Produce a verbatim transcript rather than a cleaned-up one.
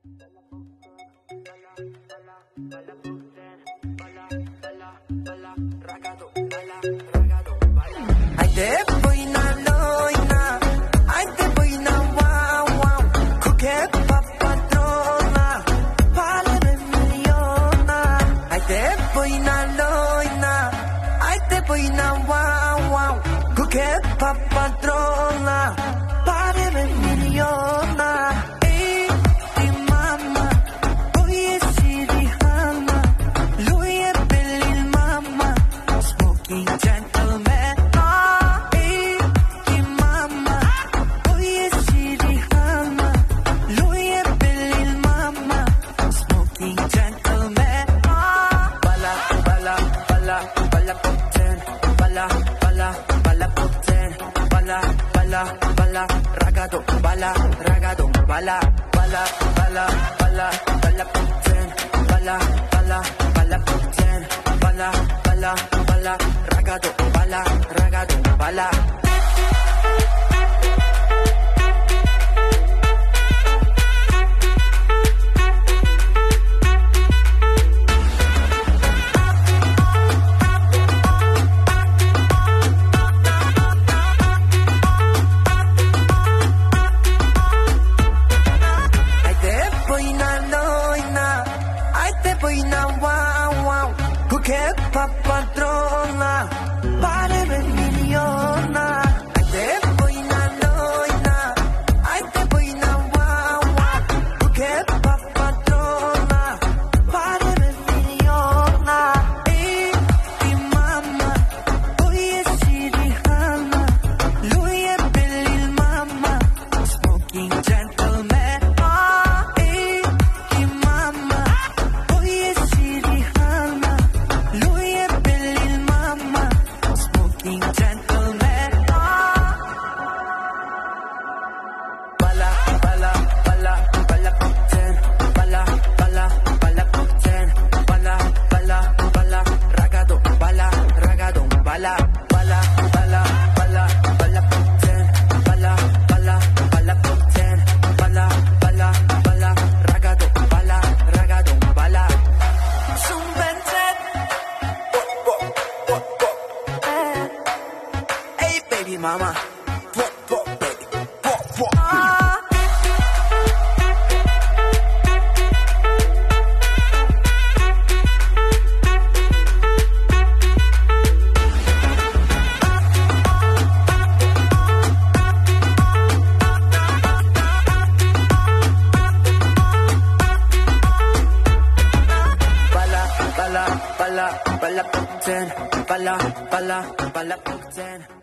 Ay te boina loina, ay te boina wow wow, kuke papatrona, pare miliona. Ay te boina loina, ay te boina wow wow, kuke papatrona, pare miliona. Bala, ragado, bala, ragado, bala, bala, bala, bala, bala, puten, bala, bala, bala, puten, bala, bala, bala, ragado, bala, ragado, bala. Che papatrona, pare per miliona. Ai te boina loina, ai te boina wow wow. Che papatrona, pare per miliona. E di mamma, lui è Sirihana, lui è Belil mamma, smoking gentleman. E di mamma, lui è Sirihana, lui è Belil mamma, smoking gentleman. Balla, balla, balla, balla puten, balla, balla, balla puten, balla, balla, balla, ragado, balla, ragado, balla, balla, balla, balla, balla puten, balla, balla, balla puten, balla, balla, balla, ragado, balla, ragado, balla. Hey baby mama, pop pop baby, pop pop. Balla, balla, balla, balla puten, balla, balla, balla puten.